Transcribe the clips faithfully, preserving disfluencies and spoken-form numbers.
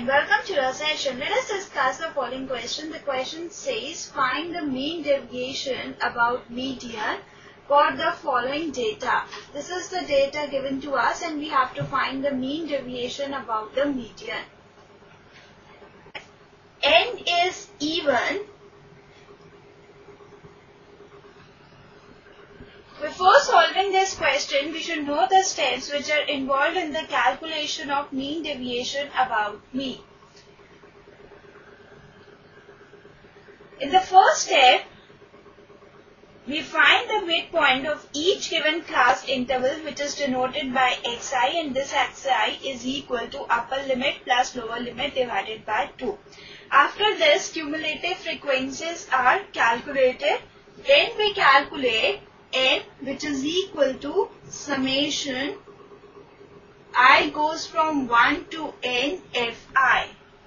and welcome to our session. Let us discuss the following question. The question says, find the mean deviation about median for the following data. This is the data given to us and we have to find the mean deviation about the median. N is even. Before solving this question, we should know the steps which are involved in the calculation of mean deviation about mean. In the first step, we find the midpoint of each given class interval which is denoted by xi, and this xi is equal to upper limit plus lower limit divided by two. After this, cumulative frequencies are calculated. Then we calculate n, which is equal to summation I goes from one to n fi.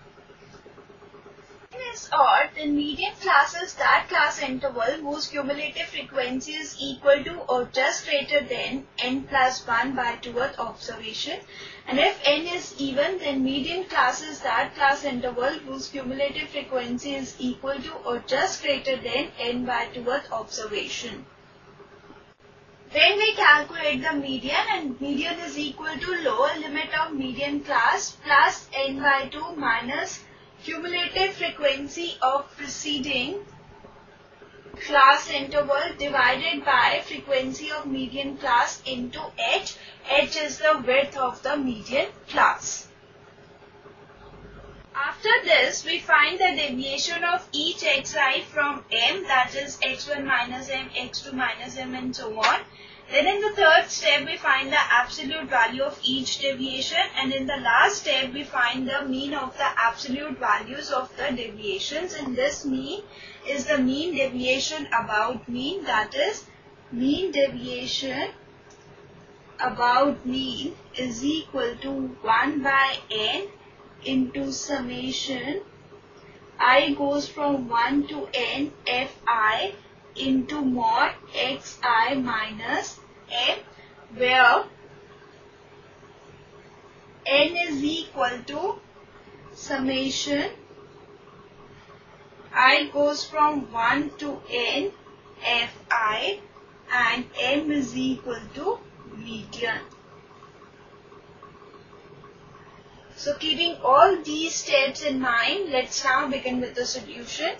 N is odd, then median class is that class interval whose cumulative frequency is equal to or just greater than n plus one by twoth observation. And if n is even, then median class is that class interval whose cumulative frequency is equal to or just greater than n by twoth observation. Then we calculate the median, and median is equal to lower limit of median class plus n by two minus cumulative frequency of preceding class interval divided by frequency of median class into h. H is the width of the median class. After this, we find the deviation of each xi from m, that is x one minus m, x two minus m, and so on. Then in the third step, we find the absolute value of each deviation, and in the last step, we find the mean of the absolute values of the deviations, and this mean is the mean deviation about mean, that is mean deviation about mean is equal to one by n into summation I goes from one to n fi into mod xi minus m, where n is equal to summation I goes from one to n fi and m is equal to median. So keeping all these steps in mind, let's now begin with the solution.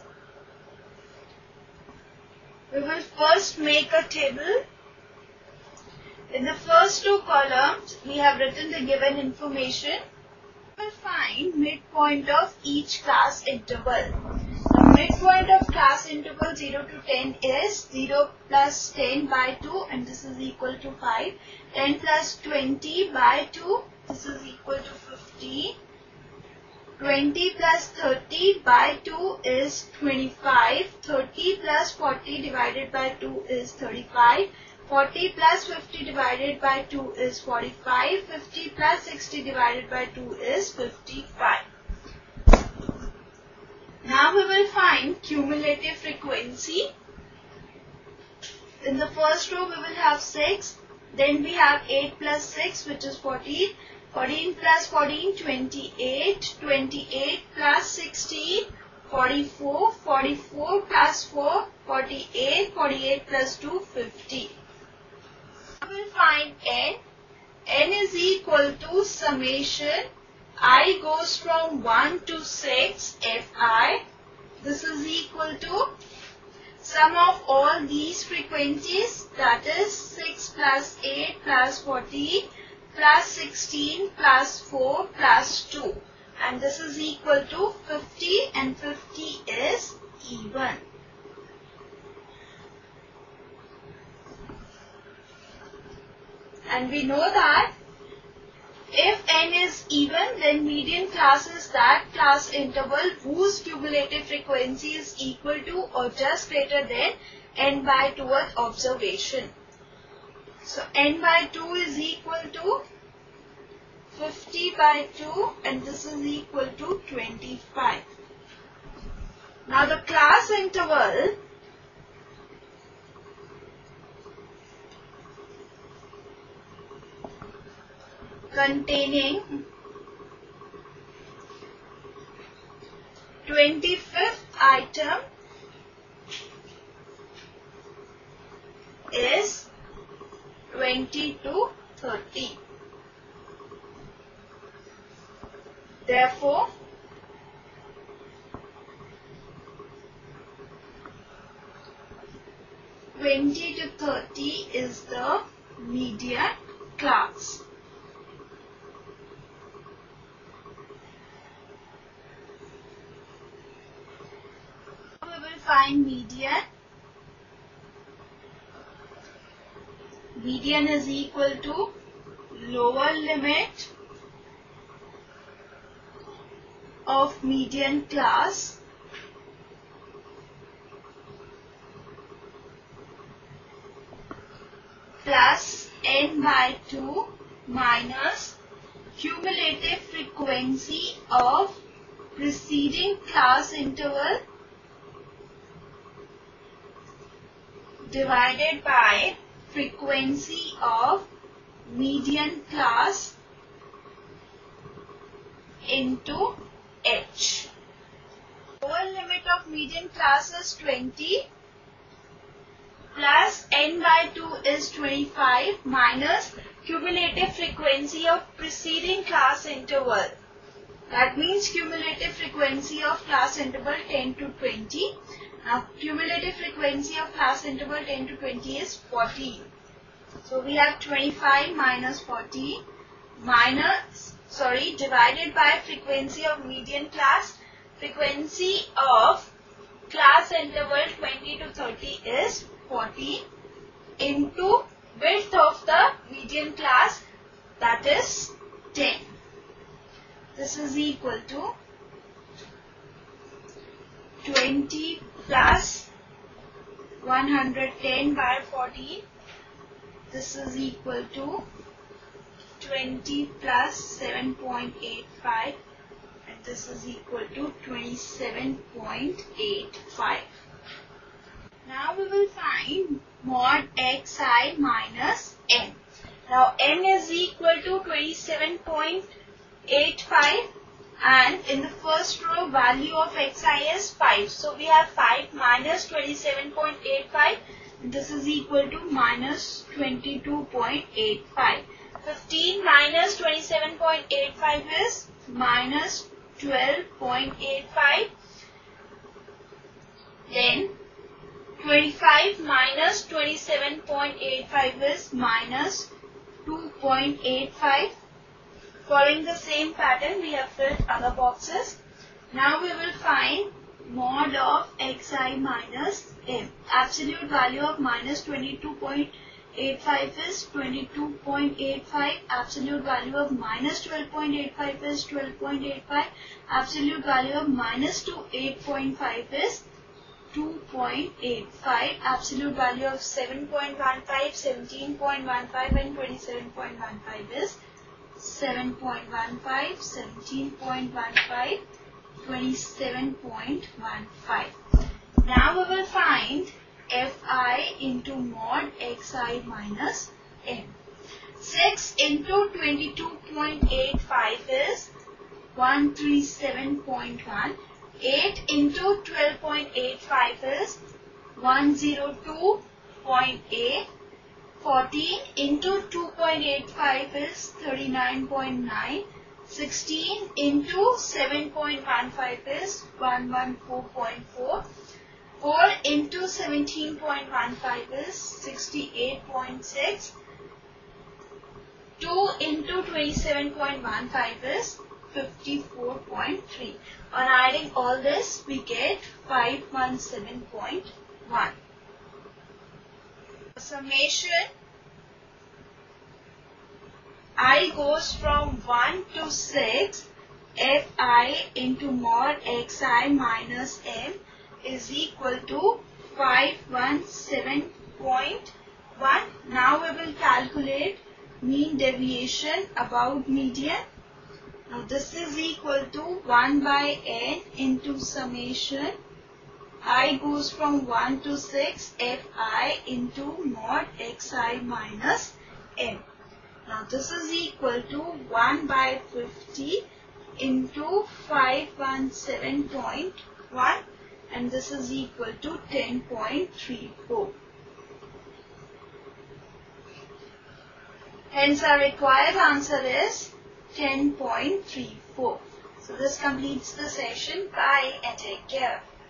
We will first make a table. In the first two columns, we have written the given information. We will find midpoint of each class interval. The midpoint of class interval zero to ten is zero plus ten by two, and this is equal to five. ten plus twenty by two, this is equal to fifteen. twenty plus thirty by two is twenty-five. thirty plus forty divided by two is thirty-five. forty plus fifty divided by two is forty-five. fifty plus sixty divided by two is fifty-five. Now we will find cumulative frequency. In the first row we will have six. Then we have eight plus six, which is fourteen. fourteen plus fourteen, twenty-eight. twenty-eight plus sixteen, forty-four. forty-four plus four, forty-eight. forty-eight plus two, fifty. We will find n. n is equal to summation I goes from one to six fi. This is equal to sum of all these frequencies, that is six plus eight plus fourteen plus sixteen plus four plus two, and this is equal to fifty, and fifty is even. And we know that if n is even, then median class is that class interval whose cumulative frequency is equal to or just greater than n by twoth observation. So n by two is equal to fifty by two, and this is equal to twenty-five. Now the class interval containing twenty-fifth item is twenty to thirty. Therefore, twenty to thirty is the median class. We will find median. Median is equal to lower limit of median class plus n by two minus cumulative frequency of preceding class interval divided by frequency of median class into h. Lower limit of median class is twenty plus n by two is twenty-five minus cumulative frequency of preceding class interval. That means cumulative frequency of class interval ten to twenty. Now cumulative frequency of class interval ten to twenty is fourteen. So we have twenty-five minus fourteen minus, sorry, divided by frequency of median class. Frequency of class interval twenty to thirty is fourteen into width of the median class, that is ten. This is equal to twenty plus one hundred ten by fourteen. This is equal to twenty plus seven point eight five, and this is equal to twenty-seven point eight five. Now we will find mod xi minus n. Now n is equal to twenty-seven point eight five, and in the first row value of xi is five. So we have five minus twenty-seven point eight five. This is equal to minus twenty-two point eight five. fifteen minus twenty-seven point eight five is minus twelve point eight five. Then twenty-five minus twenty-seven point eight five is minus two point eight five. Following the same pattern, we have filled other boxes. Now we will find mod of xi minus m. Absolute value of minus twenty-two point eight five is twenty-two point eight five. Absolute value of minus twelve point eight five is twelve point eight five. Absolute value of minus eight point five is two point eight five. Absolute value of seven point one five, seventeen point one five and twenty-seven point one five is seven point one five, seventeen point one five, twenty-seven point one five. Now we will find Fi into mod xi minus m. six into twenty-two point eight five is one hundred thirty-seven point one. eight into twelve point eight five is one hundred two point eight. fourteen into two point eight five is thirty-nine point nine. sixteen into seven point one five is one hundred fourteen point four. four into seventeen point one five is sixty-eight point six. two into twenty-seven point one five is fifty-four point three. On adding all this, we get five hundred seventeen point one. Summation, I goes from one to six. Fi into mod xi minus m is equal to five hundred seventeen point one. Now we will calculate mean deviation about median. Now this is equal to one by n into summation I goes from one to six Fi into mod xi minus m. Now this is equal to one by fifty into five hundred seventeen point one and this is equal to ten point three four. Hence our required answer is ten point three four. So this completes the session. Bye and take care.